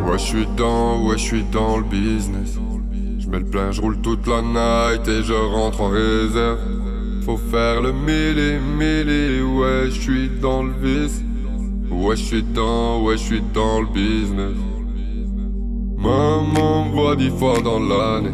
Ouais, je suis dans le business. Je mets le plein, je roule toute la night et je rentre en réserve. Faut faire le mêlé, ouais, je suis dans le vice. Ouais, je suis dans le business. Maman me voit 10 fois dans l'année.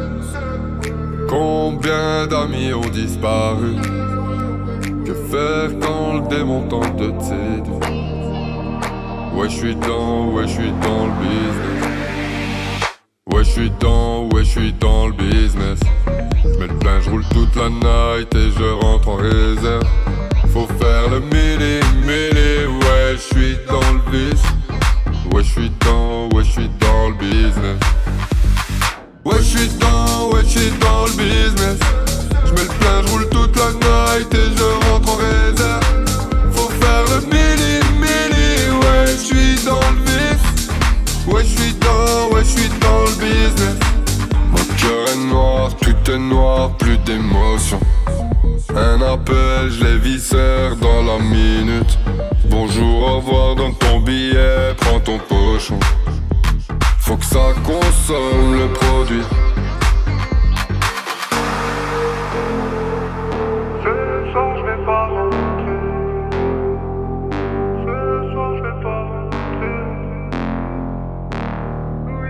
Combien d'amis ont disparu? Que faire quand le démon tente de te séduire? Ouais, je suis dans le business. Ouais, je suis dans le business. J'mets le plein, je roule toute la night et je rentre en réserve. Faut faire le mêlé, ouais, je suis dans le vice. Ouais, je suis dans le business. Ouais, je suis dans le business. J'mets le plein, je roule toute la night et je rentre en réserve. Faut faire le mêlé, ouais, je suis dans le vice. Ouais, je suis dans le business. Mon cœur est noir, tout est noir, plus d'émotion. Un appel, je les viscère dans la minute. Bonjour, au revoir dans ton billet, prends ton pochon. Faut que ça consomme le produit. Ce soir je vais pas rentrer. Ce soir je vais pas rentrer. Oh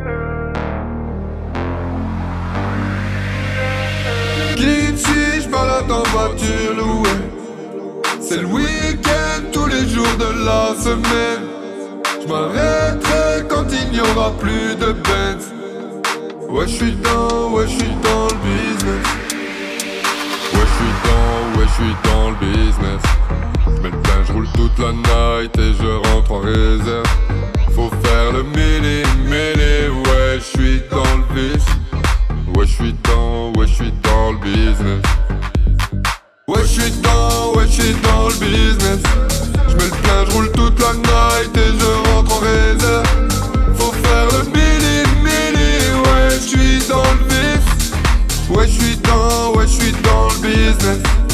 yeah. Glitchy, je balade en voiture louée. C'est le week-end, tous les jours de la semaine. Je m'arrêterai quand il n'y aura plus de Benz. Ouais, je suis dans le business. Ouais, je suis dans le business. J'mets le plein, je roule toute la night et je rentre en réserve. Faut faire le mêlé, ouais, je suis dans le vice. Ouais, je suis dans le business. Ouais, je suis dans le business. J'mets le plein, je roule toute la night et je rentre en réserve. Faut faire le mêlé, ouais, je suis dans le vice. Ouais, je suis dans le business.